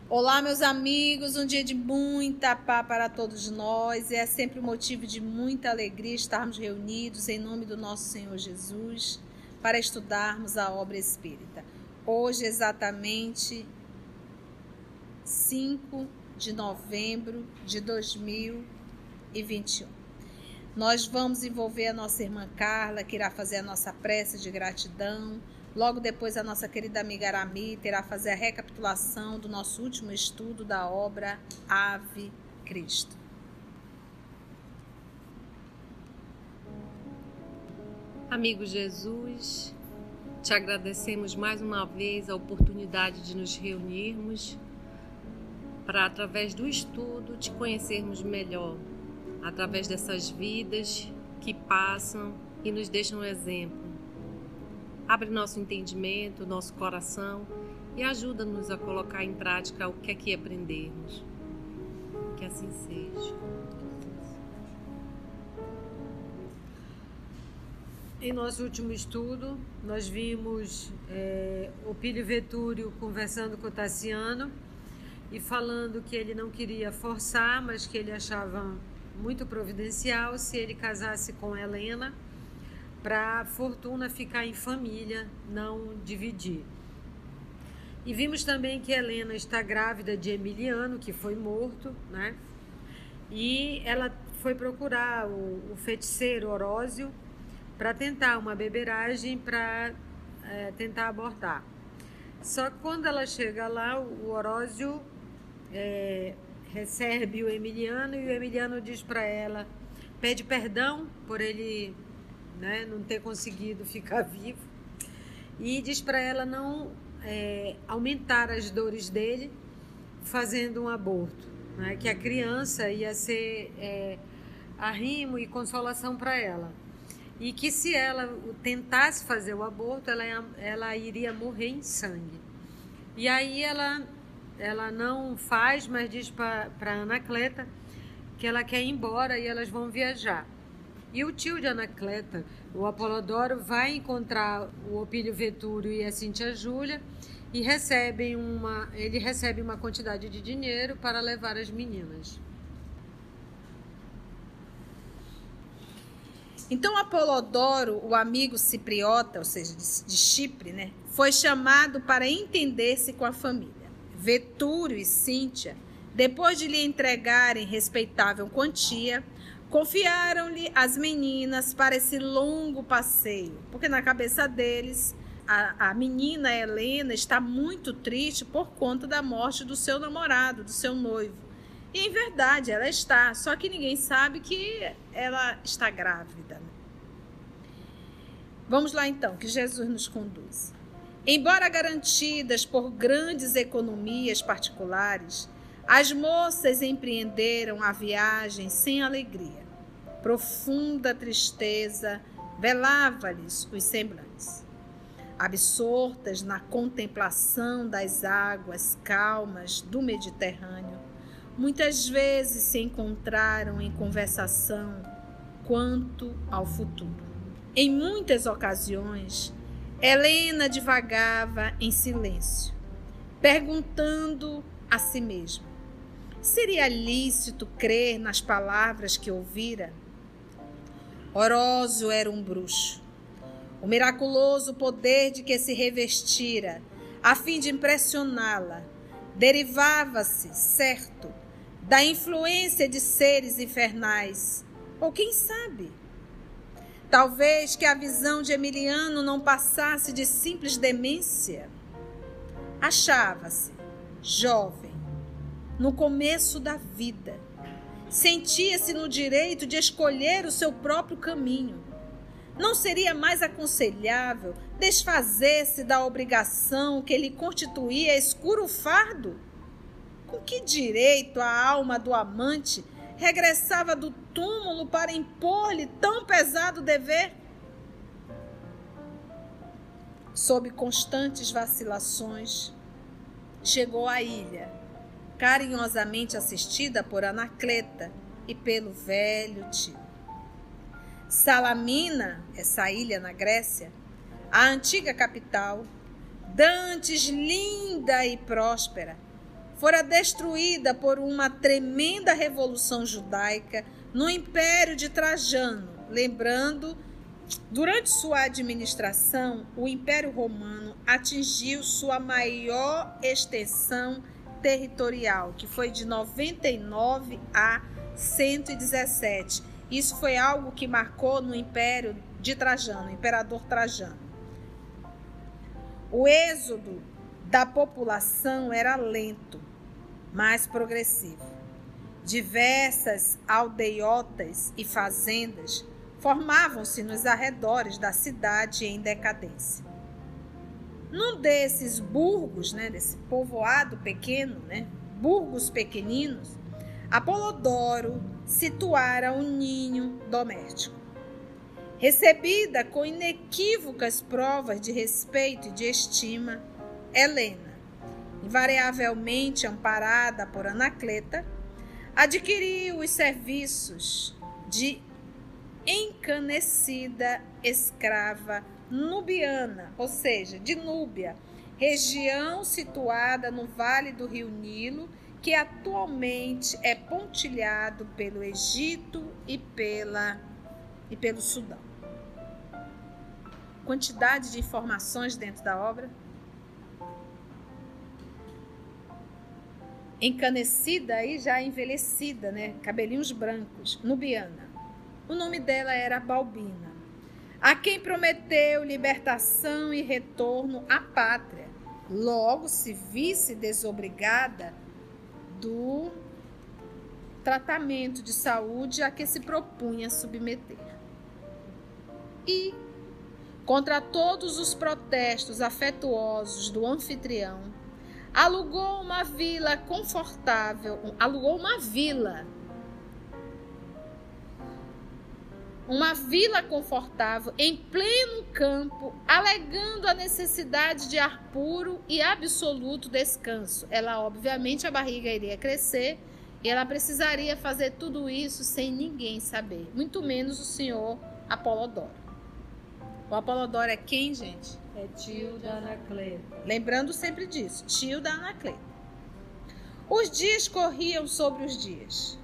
Olá, meus amigos, um dia de muita paz para todos nós, e é sempre um motivo de muita alegria estarmos reunidos em nome do nosso Senhor Jesus para estudarmos a obra espírita. Hoje, exatamente 5 de novembro de 2021. Nós vamos envolver a nossa irmã Carla, que irá fazer a nossa prece de gratidão. Logo depois, a nossa querida amiga Arami irá fazer a recapitulação do nosso último estudo da obra Ave Cristo. Amigo Jesus, te agradecemos mais uma vez a oportunidade de nos reunirmos para, através do estudo, te conhecermos melhor, através dessas vidas que passam e nos deixam exemplo. Abre nosso entendimento, nosso coração e ajuda-nos a colocar em prática o que aqui aprendermos. Que assim seja. Em nosso último estudo, nós vimos Opílio Vetúrio conversando com o Tassiano e falando que ele não queria forçar, mas que ele achava muito providencial se ele casasse com Helena, para a fortuna ficar em família, não dividir. E vimos também que Helena está grávida de Emiliano, que foi morto, né? E ela foi procurar o feiticeiro Orósio para tentar uma beberagem para tentar abortar. Só que quando ela chega lá, o Orósio recebe o Emiliano e o Emiliano diz para ela, pede perdão por ele não ter conseguido ficar vivo, e diz para ela não aumentar as dores dele fazendo um aborto, né? Que a criança ia ser arrimo e consolação para ela, e que se ela tentasse fazer o aborto, ela iria morrer em sangue. E aí ela não faz, mas diz para Anacleta que ela quer ir embora e elas vão viajar. E o tio de Anacleta, o Apolodoro, vai encontrar o Opílio Vetúrio e a Cíntia Júlia e ele recebe uma quantidade de dinheiro para levar as meninas. Então Apolodoro, o amigo cipriota, ou seja, de Chipre, né, foi chamado para entender-se com a família. Vetúrio e Cíntia, depois de lhe entregarem respeitável quantia, confiaram-lhe as meninas para esse longo passeio, porque na cabeça deles, a menina Helena está muito triste por conta da morte do seu namorado, do seu noivo. E em verdade ela está, só que ninguém sabe que ela está grávida. Vamos lá então, que Jesus nos conduz. Embora garantidas por grandes economias particulares, as moças empreenderam a viagem sem alegria. Profunda tristeza velava-lhes os semblantes. Absortas na contemplação das águas calmas do Mediterrâneo, muitas vezes se encontraram em conversação quanto ao futuro. Em muitas ocasiões, Helena divagava em silêncio, perguntando a si mesma: seria lícito crer nas palavras que ouvira? Orósio era um bruxo. O miraculoso poder de que se revestira, a fim de impressioná-la, derivava-se, certo, da influência de seres infernais. Ou quem sabe? Talvez que a visão de Emiliano não passasse de simples demência. Achava-se jovem, no começo da vida. Sentia-se no direito de escolher o seu próprio caminho. Não seria mais aconselhável desfazer-se da obrigação que lhe constituía escuro fardo? Com que direito a alma do amante regressava do túmulo para impor-lhe tão pesado dever? Sob constantes vacilações, chegou à ilha, carinhosamente assistida por Anacleta e pelo velho tio. Salamina, essa ilha na Grécia, a antiga capital, dantes linda e próspera, fora destruída por uma tremenda revolução judaica no Império de Trajano. Lembrando, durante sua administração, o Império Romano atingiu sua maior extensão territorial, que foi de 99 a 117. Isso foi algo que marcou no Império de Trajano, o imperador Trajano. O êxodo da população era lento, mas progressivo. Diversas aldeiotas e fazendas formavam-se nos arredores da cidade em decadência. Num desses burgos, desse povoado pequeno, burgos pequeninos, Apolodoro situara um ninho doméstico. Recebida com inequívocas provas de respeito e de estima, Helena, invariavelmente amparada por Anacleta, adquiriu os serviços de encanecida escrava nubiana, ou seja, de Núbia, região situada no vale do rio Nilo, que atualmente é pontilhado pelo Egito e pelo Sudão. Quantidade de informações dentro da obra. Encanecida aí, já envelhecida, cabelinhos brancos, nubiana. O nome dela era Balbina, a quem prometeu libertação e retorno à pátria, logo se visse desobrigada do tratamento de saúde a que se propunha submeter. E, contra todos os protestos afetuosos do anfitrião, alugou uma vila confortável, em pleno campo, alegando a necessidade de ar puro e absoluto descanso. Ela, obviamente, a barriga iria crescer e ela precisaria fazer tudo isso sem ninguém saber, muito menos o senhor Apolodoro. O Apolodoro é quem, gente? É tio da Anacleta. Lembrando sempre disso, tio da Anacleta. Os dias corriam sobre os dias.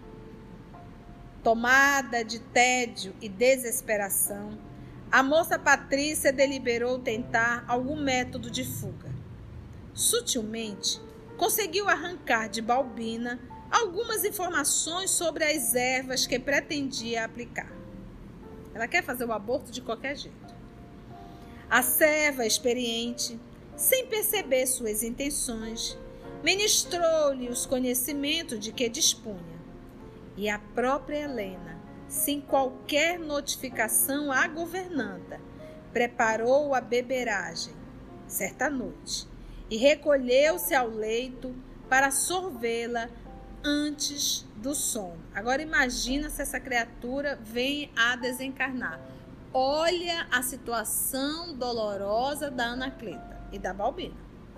Tomada de tédio e desesperação, a moça Patrícia deliberou tentar algum método de fuga. Sutilmente, conseguiu arrancar de Balbina algumas informações sobre as ervas que pretendia aplicar. Ela quer fazer o aborto de qualquer jeito. A serva experiente, sem perceber suas intenções, ministrou-lhe os conhecimentos de que dispunha. E a própria Helena, sem qualquer notificação à governanta, preparou a beberagem, certa noite, e recolheu-se ao leito para sorvê-la antes do sono. Agora imagina se essa criatura vem a desencarnar. Olha a situação dolorosa da Anacleta e da Balbina.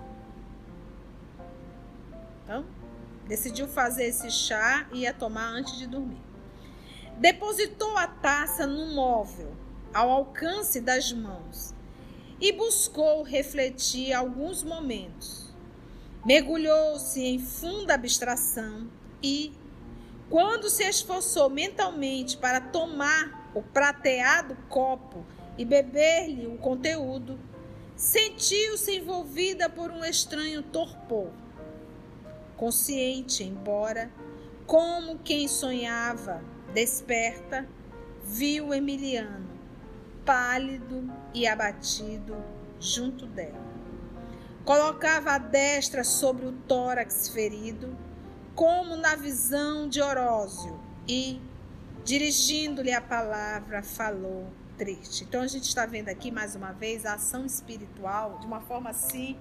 Então, decidiu fazer esse chá e ia tomar antes de dormir. Depositou a taça num móvel, ao alcance das mãos, e buscou refletir alguns momentos. Mergulhou-se em funda abstração e, quando se esforçou mentalmente para tomar o prateado copo e beber-lhe o conteúdo, sentiu-se envolvida por um estranho torpor. Consciente, embora, como quem sonhava, desperta, viu Emiliano, pálido e abatido, junto dela. Colocava a destra sobre o tórax ferido, como na visão de Orósio, e, dirigindo-lhe a palavra, falou triste. Então, a gente está vendo aqui, mais uma vez, a ação espiritual, de uma forma assim,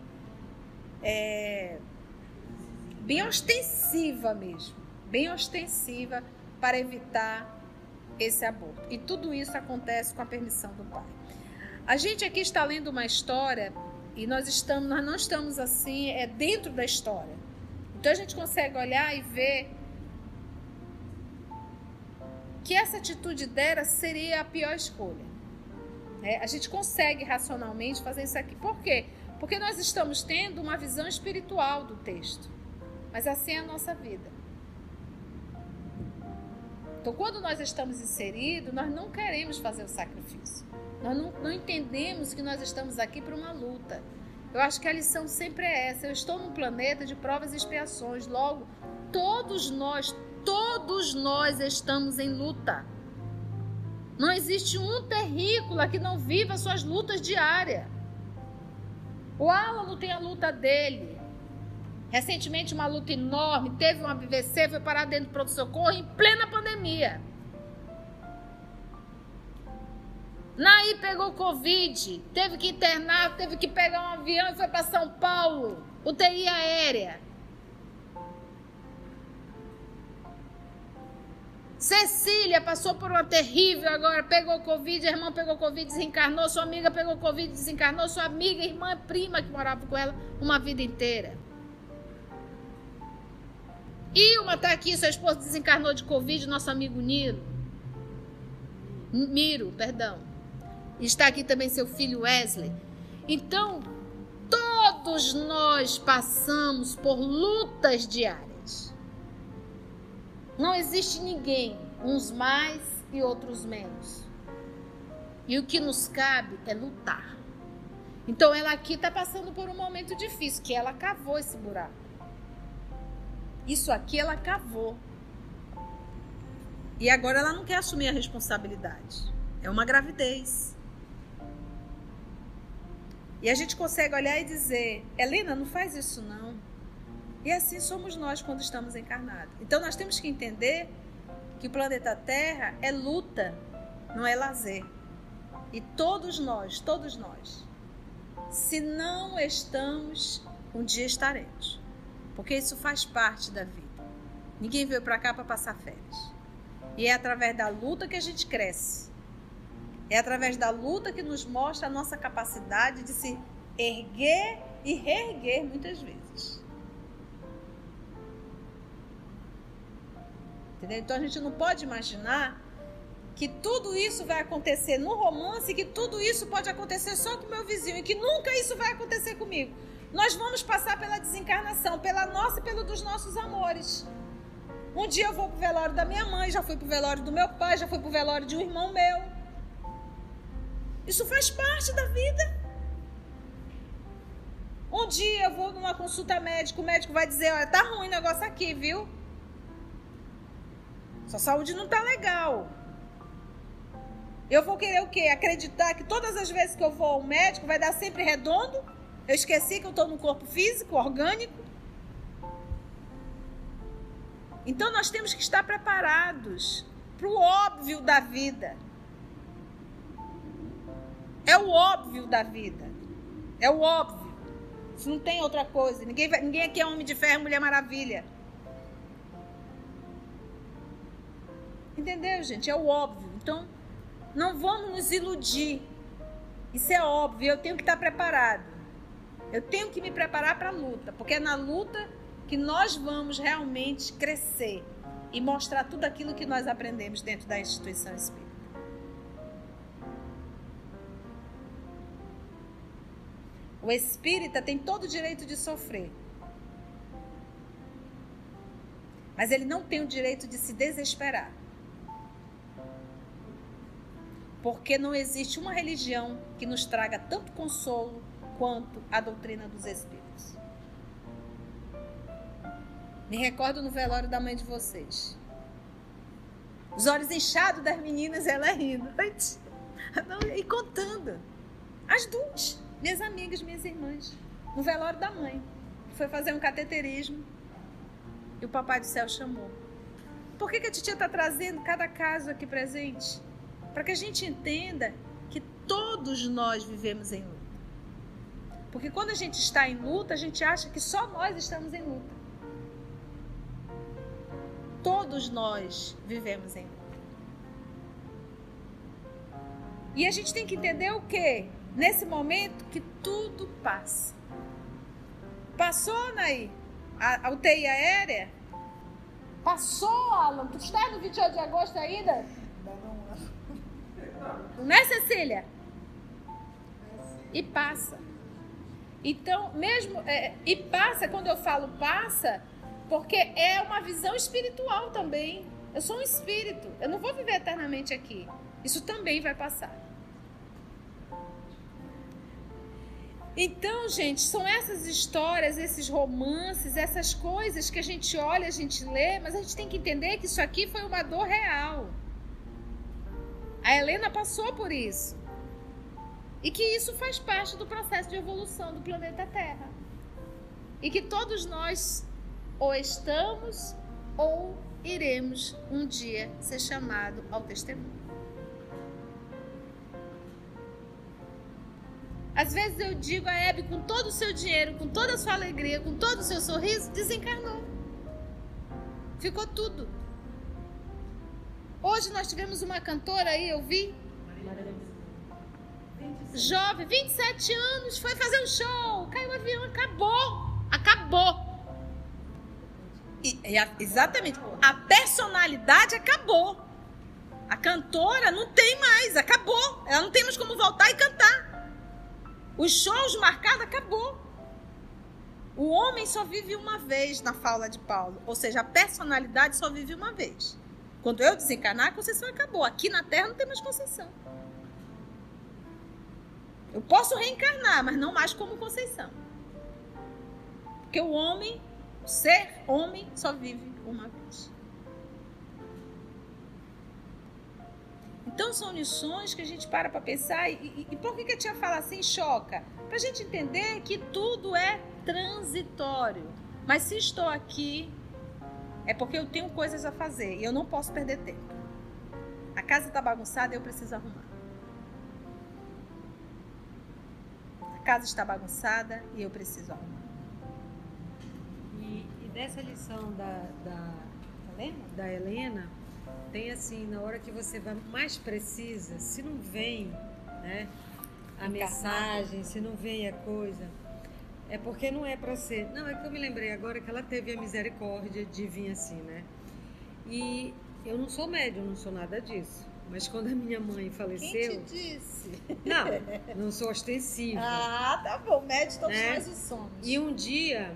bem ostensiva mesmo, bem ostensiva, para evitar esse aborto. E tudo isso acontece com a permissão do pai. A gente aqui está lendo uma história e nós não estamos assim, dentro da história. Então a gente consegue olhar e ver que essa atitude dela seria a pior escolha. A gente consegue racionalmente fazer isso aqui. Por quê? Porque nós estamos tendo uma visão espiritual do texto. Mas assim é a nossa vida. Então, quando nós estamos inseridos, nós não queremos fazer o sacrifício. Nós não entendemos que nós estamos aqui para uma luta. Eu acho que a lição sempre é essa. Eu estou num planeta de provas e expiações. Logo, todos nós estamos em luta. Não existe um terrícola que não viva suas lutas diárias. O Alan tem a luta dele. Recentemente, uma luta enorme, teve um AVC, foi parar dentro do pronto-socorro em plena pandemia. Naí pegou Covid, teve que internar, teve que pegar um avião e foi para São Paulo, UTI aérea. Cecília passou por uma terrível agora, pegou Covid, a irmã pegou Covid, desencarnou, sua amiga pegou Covid, desencarnou, sua amiga, irmã, prima que morava com ela uma vida inteira. Ilma está aqui, sua esposa desencarnou de Covid, nosso amigo Miro. Está aqui também seu filho Wesley. Então, todos nós passamos por lutas diárias. Não existe ninguém, uns mais e outros menos. E o que nos cabe é lutar. Então, ela aqui está passando por um momento difícil, que ela cavou esse buraco. Isso aqui ela cavou. E agora ela não quer assumir a responsabilidade. É uma gravidez. E a gente consegue olhar e dizer, Helena, não faz isso não. E assim somos nós quando estamos encarnados. Então nós temos que entender que o planeta Terra é luta, não é lazer. E todos nós, se não estamos, um dia estaremos. Porque isso faz parte da vida. Ninguém veio para cá para passar férias. E é através da luta que a gente cresce. É através da luta que nos mostra a nossa capacidade de se erguer e reerguer muitas vezes. Entendeu? Então a gente não pode imaginar que tudo isso vai acontecer no romance, que tudo isso pode acontecer só com o meu vizinho e que nunca isso vai acontecer comigo. Nós vamos passar pela desencarnação, pela nossa e pelo dos nossos amores. Um dia eu vou pro velório da minha mãe, já fui pro velório do meu pai, já fui pro velório de um irmão meu. Isso faz parte da vida. Um dia eu vou numa consulta médica, o médico vai dizer, olha, tá ruim o negócio aqui, viu? Sua saúde não tá legal. Eu vou querer o quê? Acreditar que todas as vezes que eu vou ao médico vai dar sempre redondo? Eu esqueci que eu estou no corpo físico, orgânico. Então nós temos que estar preparados para o óbvio da vida. É o óbvio da vida. É o óbvio. Isso não tem outra coisa. Ninguém aqui é homem de ferro, mulher maravilha. Entendeu, gente? É o óbvio. Então, não vamos nos iludir. Isso é óbvio. Eu tenho que estar preparado. Eu tenho que me preparar para a luta, porque é na luta que nós vamos realmente crescer e mostrar tudo aquilo que nós aprendemos dentro da instituição espírita. O espírita tem todo o direito de sofrer, mas ele não tem o direito de se desesperar. Porque não existe uma religião que nos traga tanto consolo quanto a doutrina dos espíritos. Me recordo no velório da mãe de vocês. Os olhos inchados das meninas, ela rindo. E contando. As duas, minhas amigas, minhas irmãs. No velório da mãe. Foi fazer um cateterismo. E o Papai do Céu chamou. Por que a titia está trazendo cada caso aqui presente? Para que a gente entenda que todos nós vivemos em luta. Porque quando a gente está em luta, a gente acha que só nós estamos em luta. Todos nós vivemos em luta. E a gente tem que entender o quê? Nesse momento que tudo passa. Passou, Naí? A UTI aérea? Passou, Alan? Tu está no 28 de agosto ainda? Não é, Cecília? E passa. Então, mesmo... e passa, quando eu falo passa, Porque é uma visão espiritual também. Eu sou um espírito. Eu não vou viver eternamente aqui. Isso também vai passar. Então, gente, são essas histórias, esses romances, essas coisas que a gente olha, a gente lê, mas a gente tem que entender que isso aqui foi uma dor real. A Helena passou por isso. E que isso faz parte do processo de evolução do planeta Terra. E que todos nós ou estamos ou iremos um dia ser chamados ao testemunho. Às vezes eu digo a Hebe, com todo o seu dinheiro, com toda a sua alegria, com todo o seu sorriso, desencarnou. Ficou tudo. Hoje nós tivemos uma cantora aí, eu vi. Jovem, 27 anos, foi fazer um show, caiu o avião, acabou. Exatamente, a personalidade acabou. A cantora não tem mais, acabou. Ela não tem mais como voltar e cantar. Os shows marcados, acabou. O homem só vive uma vez, na fala de Paulo. Ou seja, a personalidade só vive uma vez. Quando eu desencarnar, a concessão acabou. Aqui na Terra não tem mais concessão. Eu posso reencarnar, mas não mais como Conceição. Porque o homem, o ser homem, só vive uma vez. Então são lições que a gente para pensar. E por que a tia fala assim, choca? Para a gente entender que tudo é transitório. Mas se estou aqui, é porque eu tenho coisas a fazer e eu não posso perder tempo. A casa está bagunçada e eu preciso arrumar. A casa está bagunçada e eu preciso arrumar. E dessa lição da Helena, tem assim, na hora que você vai mais precisa, se não vem, né, a mensagem, se não vem a coisa, é porque não é para ser. Não, é que eu me lembrei agora que ela teve a misericórdia de vir assim, né? E eu não sou médium, não sou nada disso. Mas quando a minha mãe faleceu... Quem te disse? Não sou ostensiva. Ah, tá bom, médium todos nós o somos. E um dia,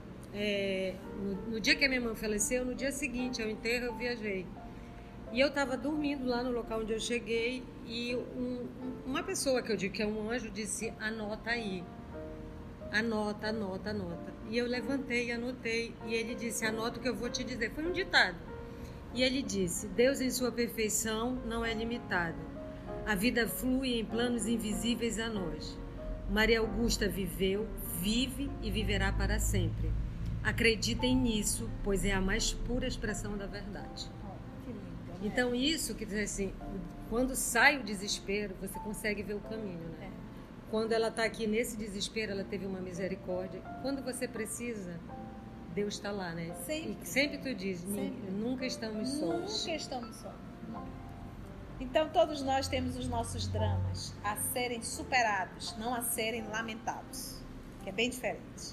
no dia que a minha mãe faleceu, no dia seguinte ao enterro, eu viajei. E eu estava dormindo lá no local onde eu cheguei e uma pessoa que eu digo que é um anjo disse, anota aí. Anota. E eu levantei e anotei. E ele disse, anota o que eu vou te dizer. Foi um ditado. E ele disse, Deus em sua perfeição não é limitado. A vida flui em planos invisíveis a nós. Maria Augusta viveu, vive e viverá para sempre. Acreditem nisso, pois é a mais pura expressão da verdade. Então isso que diz assim, quando sai o desespero, você consegue ver o caminho, né? Quando ela está aqui nesse desespero, ela teve uma misericórdia. Quando você precisa, Deus está lá, né? Sempre. E sempre tu diz, nunca estamos sós. Nunca estamos sós. Então todos nós temos os nossos dramas a serem superados, não a serem lamentados. Que é bem diferente.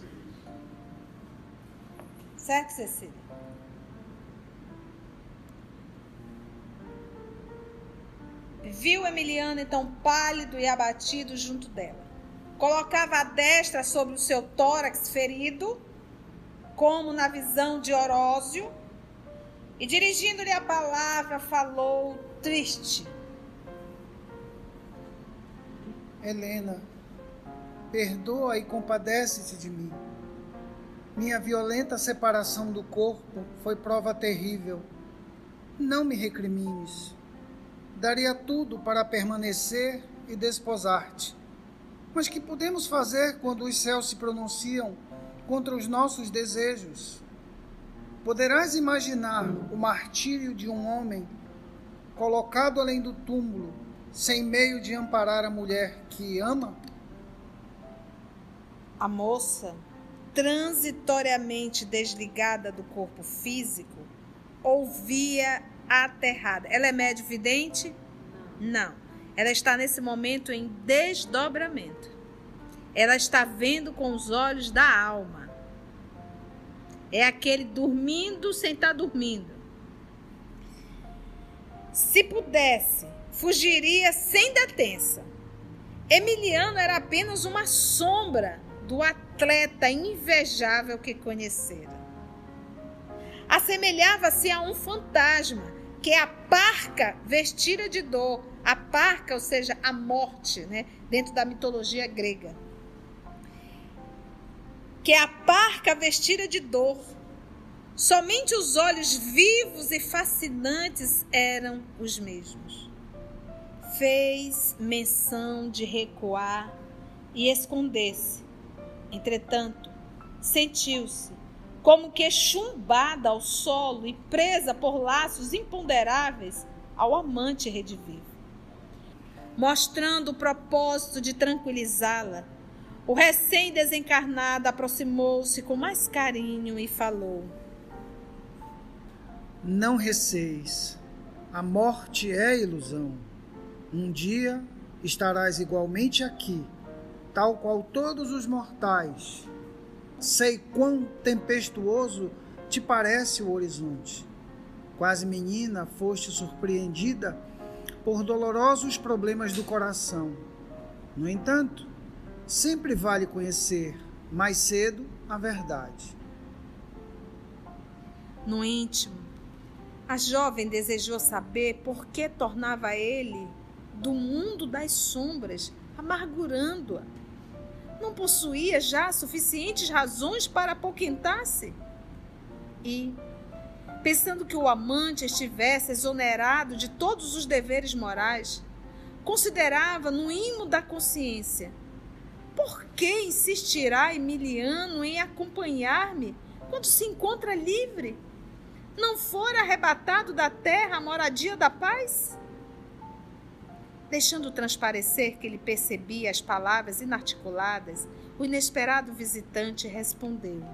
Certo, Cecília? Viu Emiliano então pálido e abatido junto dela. Colocava a destra sobre o seu tórax ferido, como na visão de Orósio, e dirigindo-lhe a palavra, falou triste. Helena, perdoa e compadece-te de mim. Minha violenta separação do corpo foi prova terrível. Não me recrimines. Daria tudo para permanecer e desposar-te. Mas que podemos fazer quando os céus se pronunciam contra os nossos desejos? Poderás imaginar o martírio de um homem colocado além do túmulo, sem meio de amparar a mulher que ama? A moça, transitoriamente desligada do corpo físico, ouvia aterrada. Ela é médium vidente? Não. Ela está nesse momento em desdobramento. Ela está vendo com os olhos da alma. É aquele dormindo sem estar dormindo. Se pudesse, fugiria sem detença. Emiliano era apenas uma sombra do atleta invejável que conhecera. Assemelhava-se a um fantasma, que é a parca vestida de dor. A parca, ou seja, a morte, né? Dentro da mitologia grega. Que é a parca vestida de dor. Somente os olhos vivos e fascinantes eram os mesmos. Fez menção de recuar e esconder-se. Entretanto, sentiu-se como que chumbada ao solo e presa por laços imponderáveis ao amante redivivo. Mostrando o propósito de tranquilizá-la, o recém-desencarnado aproximou-se com mais carinho e falou: Não receis, a morte é ilusão. Um dia estarás igualmente aqui, tal qual todos os mortais. Sei quão tempestuoso te parece o horizonte. Quase menina, foste surpreendida por dolorosos problemas do coração. No entanto, sempre vale conhecer mais cedo a verdade. No íntimo, a jovem desejou saber por que tornava ele do mundo das sombras, amargurando-a. Não possuía já suficientes razões para apoquentar-se? E, pensando que o amante estivesse exonerado de todos os deveres morais, considerava no imo da consciência: por que insistirá Emiliano em acompanhar-me quando se encontra livre? Não fora arrebatado da terra a moradia da paz? Deixando transparecer que ele percebia as palavras inarticuladas, o inesperado visitante respondeu: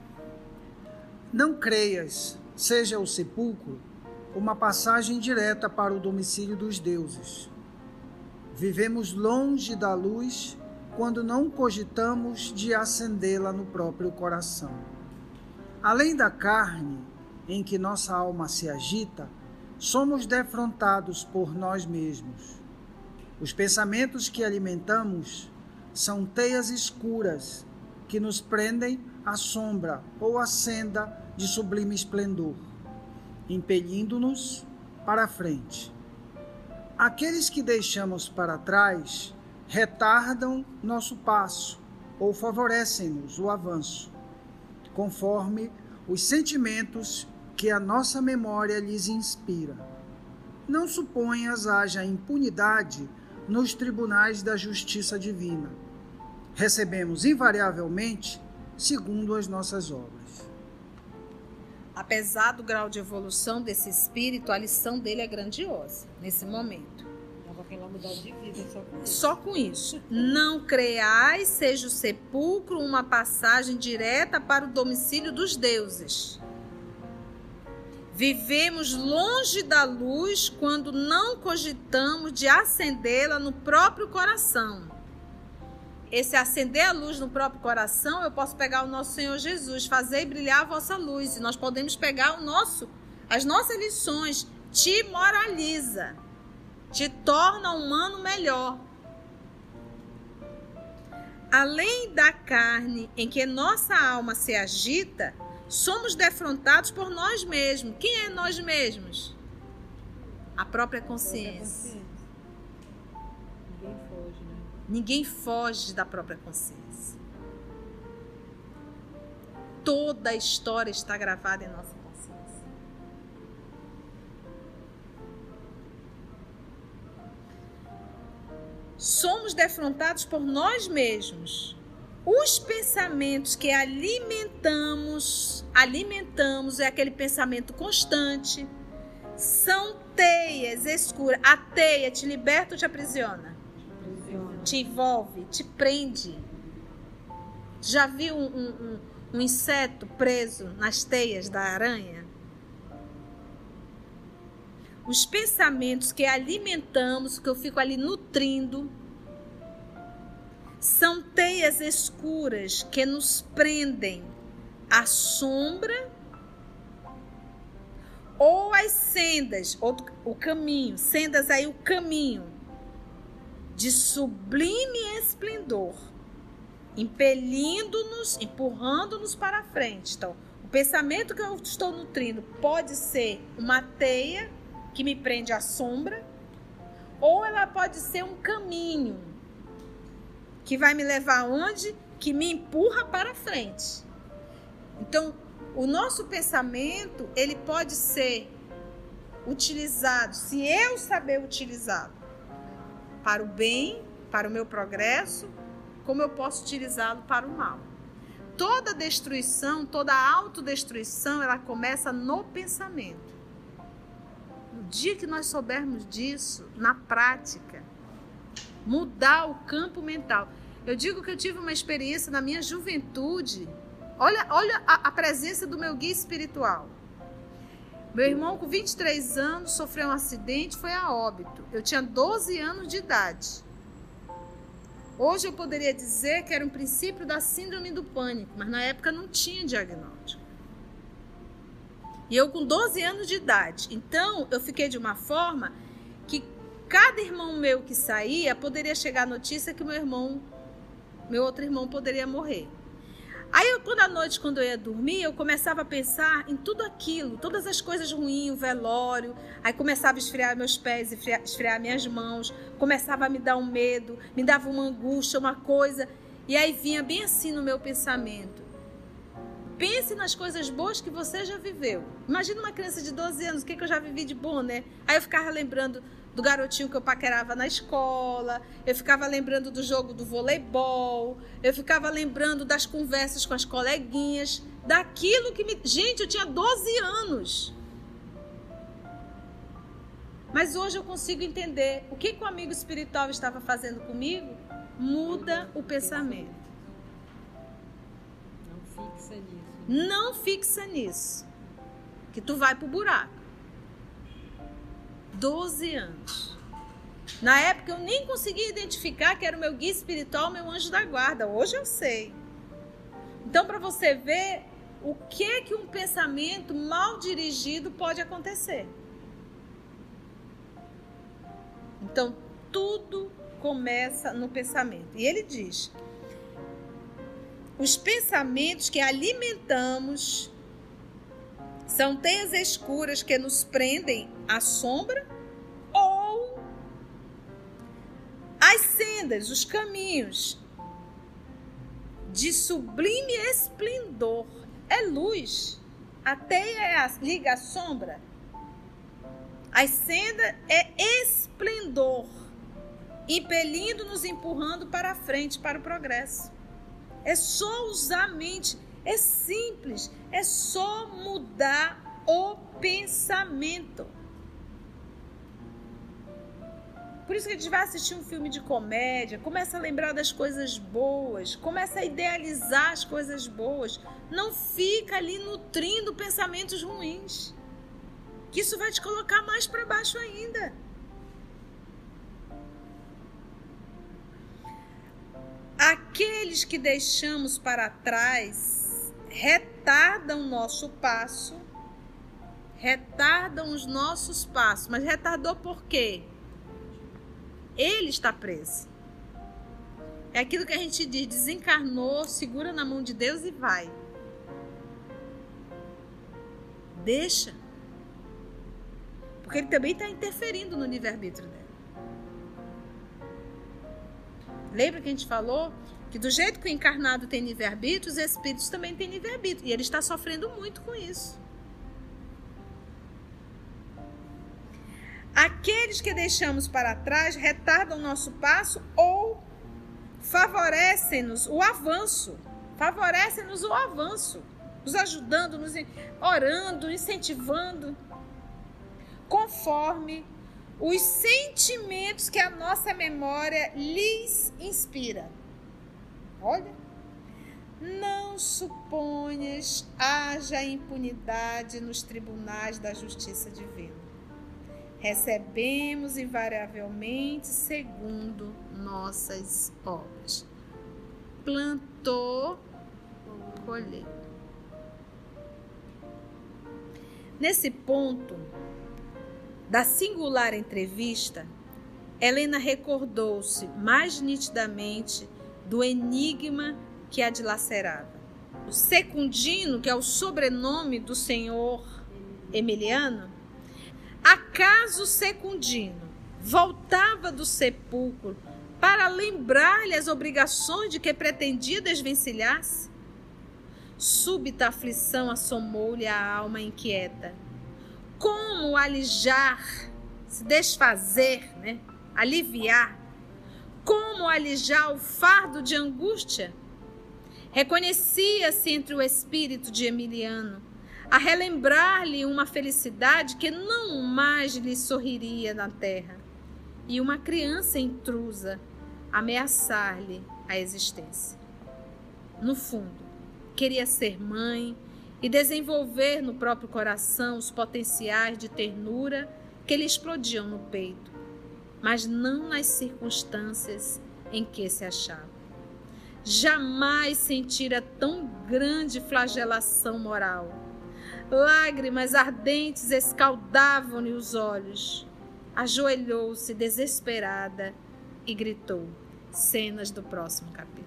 Não creias, seja o sepulcro uma passagem direta para o domicílio dos deuses. Vivemos longe da luz quando não cogitamos de acendê-la no próprio coração. Além da carne, em que nossa alma se agita, somos defrontados por nós mesmos. Os pensamentos que alimentamos são teias escuras que nos prendem à sombra ou à senda de sublime esplendor, impelindo-nos para a frente. Aqueles que deixamos para trás retardam nosso passo ou favorecem-nos o avanço, conforme os sentimentos que a nossa memória lhes inspira. Não suponhas haja impunidade nos tribunais da justiça divina. Recebemos invariavelmente segundo as nossas obras. Apesar do grau de evolução desse espírito, a lição dele é grandiosa nesse momento. Dava aquela mudada de vida só com isso. Só com isso. Não creais seja o sepulcro uma passagem direta para o domicílio dos deuses. Vivemos longe da luz quando não cogitamos de acendê-la no próprio coração. Esse acender a luz no próprio coração, eu posso pegar o nosso Senhor Jesus, fazer brilhar a vossa luz. E nós podemos pegar as nossas lições. Te moraliza, te torna humano melhor. Além da carne em que nossa alma se agita, somos defrontados por nós mesmos. Quem é nós mesmos? A própria consciência. Ninguém foge, né? Ninguém foge da própria consciência. Toda a história está gravada em nossa consciência. Somos defrontados por nós mesmos. Os pensamentos que alimentamos é aquele pensamento constante. São teias escuras. A teia te liberta ou te aprisiona? Te envolve, te prende. Já viu um inseto preso nas teias da aranha? Os pensamentos que alimentamos, que eu fico ali nutrindo, são teias escuras que nos prendem à sombra ou às sendas, ou o caminho, sendas aí o caminho de sublime esplendor, impelindo-nos, empurrando-nos para a frente. Então, pensamento que eu estou nutrindo pode ser uma teia que me prende à sombra, ou ela pode ser um caminho que vai me levar aonde? Que me empurra para frente. Então, o nosso pensamento, ele pode ser utilizado, se eu saber utilizá-lo, para o bem, para o meu progresso, como eu posso utilizá-lo para o mal. Toda destruição, toda autodestruição, ela começa no pensamento. No dia que nós soubermos disso, na prática, mudar o campo mental. Eu digo que eu tive uma experiência na minha juventude. Olha a presença do meu guia espiritual. Meu irmão, com 23 anos, sofreu um acidente, foi a óbito. Eu tinha 12 anos de idade. Hoje eu poderia dizer que era um princípio da síndrome do pânico, mas na época não tinha diagnóstico. E eu com 12 anos de idade. Então, eu fiquei de uma forma que cada irmão meu que saía, poderia chegar a notícia que meu outro irmão poderia morrer. Aí, quando eu ia dormir, eu começava a pensar em tudo aquilo, todas as coisas ruins, o velório. Aí começava a esfriar meus pés, esfriar minhas mãos. Começava a me dar um medo, me dava uma angústia, uma coisa. E aí vinha bem assim no meu pensamento. Pense nas coisas boas que você já viveu. Imagina uma criança de 12 anos, o que eu já vivi de bom, né? Aí eu ficava lembrando do garotinho que eu paquerava na escola, eu ficava lembrando do jogo do voleibol, eu ficava lembrando das conversas com as coleguinhas, daquilo que me... Gente, eu tinha 12 anos. Mas hoje eu consigo entender o que o amigo espiritual estava fazendo comigo. Muda o pensamento. Não fixa nisso. Não fixa nisso, que tu vai pro buraco. 12 anos. Na época eu nem conseguia identificar que era o meu guia espiritual, meu anjo da guarda. Hoje eu sei. Então, para você ver o que um pensamento mal dirigido pode acontecer. Então, tudo começa no pensamento. E ele diz: os pensamentos que alimentamos são teias escuras que nos prendem à sombra, ou as sendas, os caminhos de sublime esplendor. É luz. A teia liga à sombra. A senda é esplendor, impelindo-nos, empurrando para a frente, para o progresso. É só usar a mente. É simples, é só mudar o pensamento. Por isso que a gente vai assistir um filme de comédia, começa a lembrar das coisas boas, começa a idealizar as coisas boas. Não fica ali nutrindo pensamentos ruins, que isso vai te colocar mais para baixo ainda. Aqueles que deixamos para trás retardam o nosso passo, retardam os nossos passos. Mas retardou por quê? Ele está preso. É aquilo que a gente diz: desencarnou, segura na mão de Deus e vai. Deixa. Porque ele também está interferindo no livre-arbítrio dela. Lembra que a gente falou que do jeito que o encarnado tem livre-arbítrio, os espíritos também têm livre-arbítrio. E ele está sofrendo muito com isso. Aqueles que deixamos para trás retardam o nosso passo ou favorecem-nos o avanço. Favorecem-nos o avanço. Nos ajudando, nos orando, incentivando. Conforme os sentimentos que a nossa memória lhes inspira. Olha, não suponhas haja impunidade nos tribunais da justiça divina. Recebemos invariavelmente segundo nossas obras. Plantou, colheu. Nesse ponto da singular entrevista, Helena recordou-se mais nitidamente do enigma que a dilacerava. Secundino, que é o sobrenome do senhor Emiliano, acaso Secundino voltava do sepulcro para lembrar-lhe as obrigações de que pretendia desvencilhar-se? Súbita aflição assomou-lhe a alma inquieta. Como alijar, se desfazer, aliviar? Como alijar o fardo de angústia? Reconhecia-se entre o espírito de Emiliano, a relembrar-lhe uma felicidade que não mais lhe sorriria na terra, e uma criança intrusa ameaçar-lhe a existência. No fundo, queria ser mãe e desenvolver no próprio coração os potenciais de ternura que lhe explodiam no peito, mas não nas circunstâncias em que se achava. Jamais sentira tão grande flagelação moral. Lágrimas ardentes escaldavam-lhe os olhos. Ajoelhou-se desesperada e gritou. Cenas do próximo capítulo.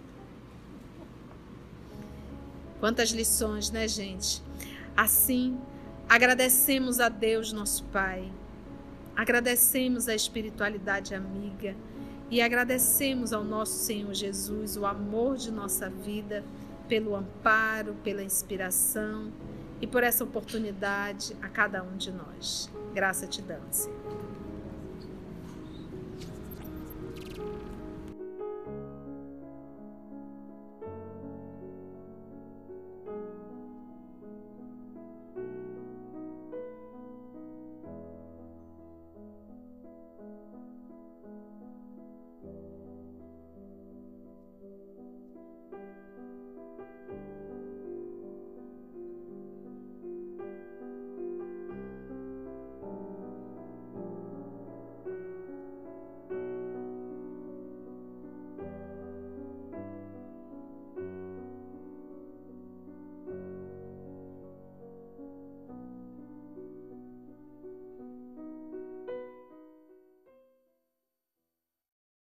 Quantas lições, né, gente? Assim, agradecemos a Deus, nosso Pai. Agradecemos a espiritualidade amiga e agradecemos ao nosso Senhor Jesus o amor de nossa vida, pelo amparo, pela inspiração e por essa oportunidade a cada um de nós. Graça te damos, Senhor.